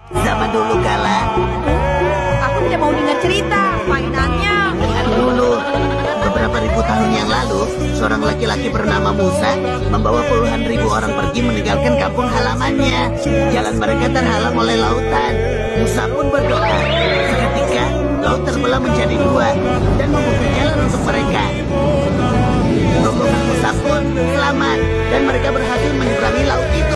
Zaman dulu kala, Aku tidak mau dengar cerita. Mainannya. ingat dulu, beberapa ribu tahun yang lalu, seorang laki-laki bernama Musa membawa puluhan ribu orang pergi meninggalkan kampung halamannya. Jalan mereka terhalang oleh lautan. Musa pun berdoa. Seketika, laut terbelah menjadi dua dan membuka jalan untuk mereka. Rombongan Musa pun selamat dan mereka berhasil